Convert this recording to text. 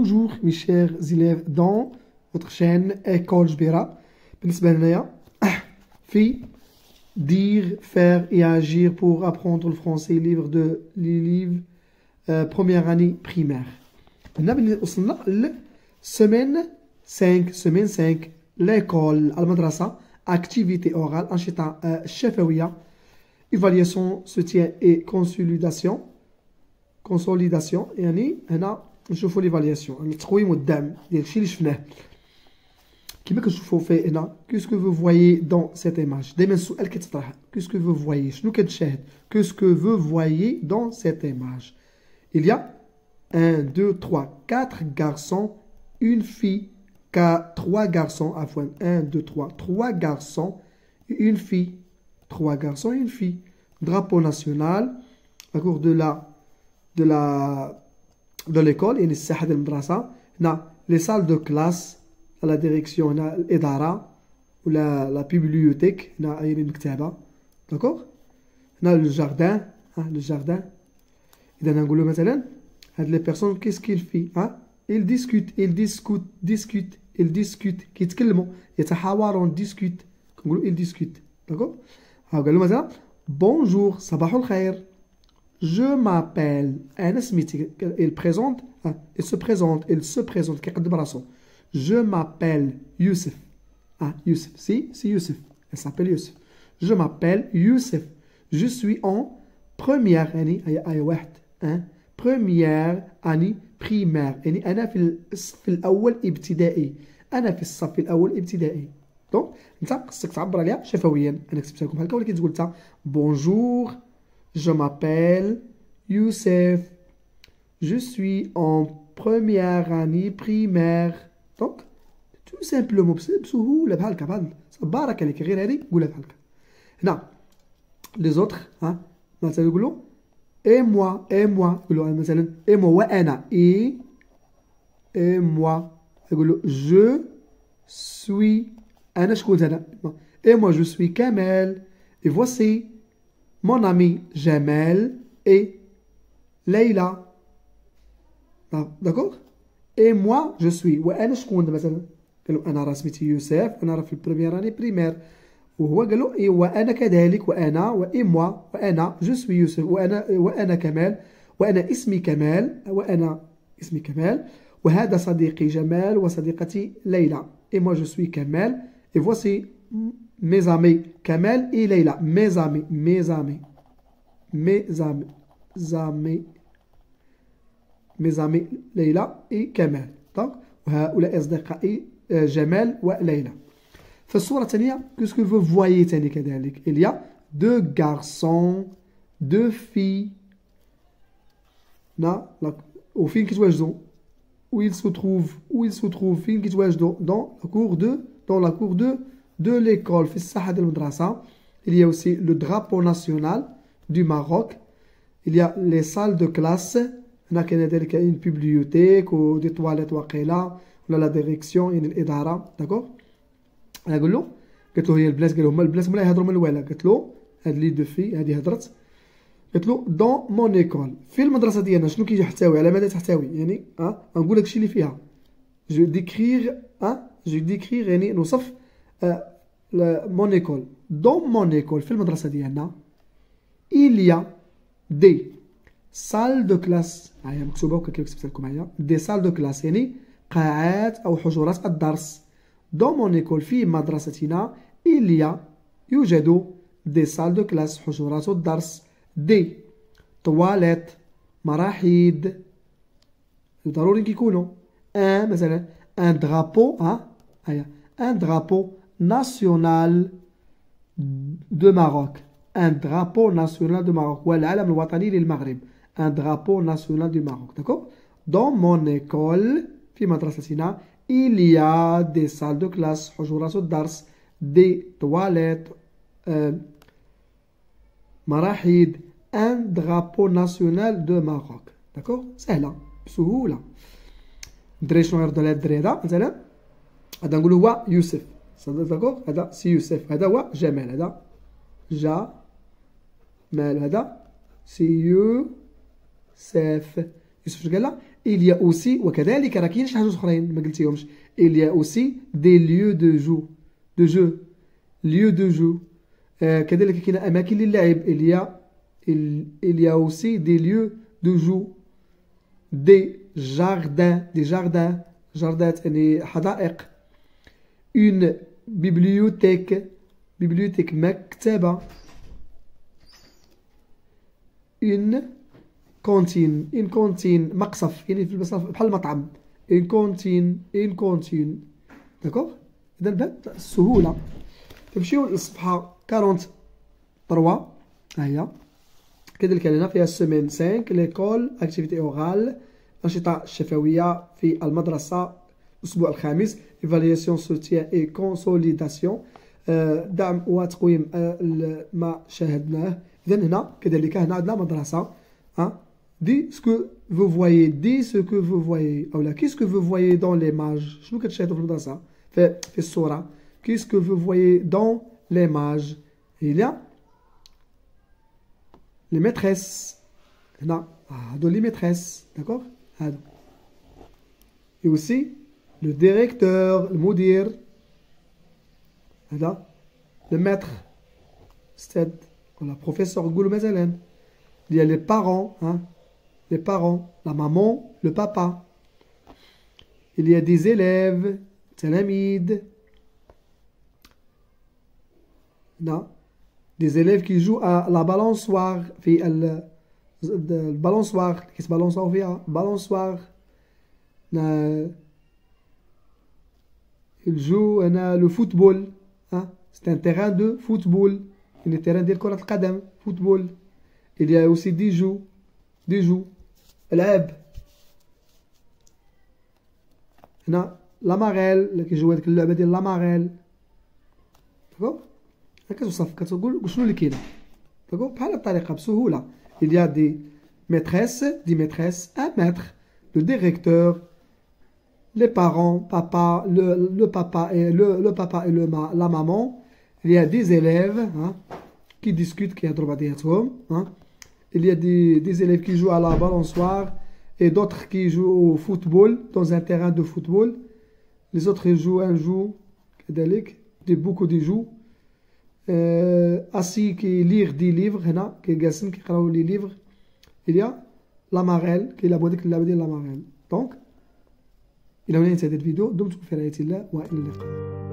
Bonjour mes chers élèves dans votre chaîne École Jbira. بالنسبة لنا في dire, faire et agir pour apprendre le français livre de les livres première année primaire. هنا وصلنا لسemaine 5 l'école المدرسة activité orale أنشطة شفوية évaluation soutien et consolidation يعني هنا نشوفوا ليفالياسيون التقويم والدعم ديال الشيء اللي شفناه كما كنشوفوا فيه هنا كيسكو فو فوايي دون سيت ايماج دائما السؤال كيتطرح كيسكو فو فوايي شنو كتشاهد كيسكو فو فوايي دون سيت ايماج il y a 1 2 3 4 garçons une fille 3 garçons afwan 1 2 3 garçons une fille 3 garçons une fille drapeau national à cours de l'école يعني الساحة ديال المدرسة هنا les salles de classe à la direction هنا الإدارة ولا لا بيبليوتيك هنا يعني المكتبة داكوغ هنا لو جاردان لو جاردان إذا نقولوا مثلا هاد لي بيرسون كيس كيل في ils discutent كيتكلموا يتحاورون discute كنقولوا ils discutent داكوغ ها قالوا مثلا bonjour صباح الخير je m'appelle أنا سميتي il se présente كيقدم راسو je m'appelle Youssef Youssef c'est Youssef elle s'appelle Youssef je m'appelle Youssef je suis en première année أي واحد première année primaire يعني أنا في الصف الأول ابتدائي أنا في الصف الأول ابتدائي دونك أنت خصك تعبر عليها شفويا أنا كتبتها لكم هكا ولكن تقول أنت bonjour je m'appelle Youssef je suis en première année primaire donc tout simplement بسهولة بحال هكا بحال بارك عليك غير هذه قولها بحال هكا هنا لي زوتر مثلا يقولوا et moi يقولوا مثلا et moi وأنا et moi يقولوا je suis أنا شكون هذا et moi je suis Kamel et voici mon ami Jamel et Leila d'accord et moi je suis وأنا شكون مثلا قالوا أنا راه سميتي يوسف أنا راه في البريمير اني بريمير وهو قالوا إيه وأنا كذلك وأنا وإي موا وأنا جو سوي يوسف وأنا كمال وأنا اسمي كمال وهذا صديقي جمال وصديقتي ليلى et moi je suis Kamel et voici mes amis Kamel et Leila mes amis ليلى et Kamel donc وهؤلاء أصدقائي جمال وليلى في الصورة الثانية كيسكو فو فوايي ثاني كذلك il y a deux garçons deux filles وفين كيتواجدوا où ils se trouvent فين كيتواجدوا dans la cour de l'école في الساحة ديال المدرسة il y a aussi le drapeau national du Maroc il y a les salles de classe هنا كاين ذلك une bibliothèque و des toilettes واقيلا ولا لا ديريكسيون يعني الإدارة داكوغ قال له قالت له هي البنات قالوا هما البنات هما اللي يهضروا من الوالا قالت له هاد لي دو في هادي هضرت قالت له دون مون ايكول في المدرسه ديالنا شنو كيحتوي على ماذا تحتوي يعني غنقول لك الشيء اللي فيها جو ديكريغ يعني نوصف مون ايكول دون مون ايكول في المدرسه ديالنا il y a des salles de classe هي مكتوبه وكيف كتبت لكم هي des salles de classe يعني قاعات او حجرات الدرس dans mon école في مدرستنا يوجد des salles de classe حجرات الدرس des toilettes مراحيض ضروري كيكونوا مثلا un drapeau un drapeau national de Maroc un drapeau national de Maroc والعلم الوطني للمغرب un drapeau national du Maroc d'accord dans mon école في مدرستنا il y a des salles de classe حجرات الدرس des toilettes مراحيض un drapeau national de Maroc d'accord سهلة بسهولة الدراري شنو غيردوا على هاد الدري هذا مثلا هذا نقولوا هو يوسف داكوغ هذا سي يوسف هذا هو جمال هذا جمال هذا سي يوسف يوسف قال لا il y a aussi وكذلك راه كاين شي حاجه اخرين ما قلتيهمش il y a aussi des lieux de jeu lieux de jeu كذلك كاين اماكن للعب il y a aussi des lieux de jeu des jardins يعني حدائق une bibliothèque مكتبة une cantine مقصف يعني في المصرف بحال المطعم une cantine داكوغ. إذا بهاد السهولة تمشيو للصفحة 43 ها هي كذلك هنا فيها السيمين 5 ليكول اكتيفيتي اورال الأنشطة الشفوية في المدرسة الأسبوع الخامس ايفالياسيون سوتيان اي كونسوليداسيون دعم وتقويم ما شاهدناه. إذا هنا كذلك هنا عندنا مدرسة دي سكو فو فوايي دي سكو فو فوايي أولا كيسكو فو فوايي دون ليماج شنو كتشاهدوا في المدرسة في الصورة كيسكو فو فوايي دون ليماج هي les maîtresses هنا هادو les maîtresses d'accord هادو et aussi le directeur المدير هذا le maître استاذ ولا professeur نقولوا مثلا il y a les parents la maman le papa il y a des élèves تلاميذ هنا des élèves qui jouent à la balançoire في البالونسوار كيس بالونساو فيها بالونسوار ils jouent هنا le football c'est un terrain de football un terrain ديال كرة القدم football il y a aussi des jeux ألعاب هنا لاماريل اللي كيجيو هذيك اللعبة ديال لاماريل داكوغ كتوصف كتقول شنو اللي كاين داكوغ بحال هاد الطريقه بسهوله il y a des maîtresses un maître le directeur les parents le papa et la maman il y a des élèves qui discutent كيهضروا بعضياتهم il y a des élèves qui jouent à la balançoire et d'autres qui jouent au football dans un terrain de football les autres ils jouent un jeu كذلك beaucoup de jeux assis qui lire des livres هنا كيجالسين كيقراو لي ليفغ il y a لاماريل كيلعبوا ديك اللعبه ديال لاماريل دونك الى هنا انتهت الفيديو دمتم في رعاية الله والى اللقاء.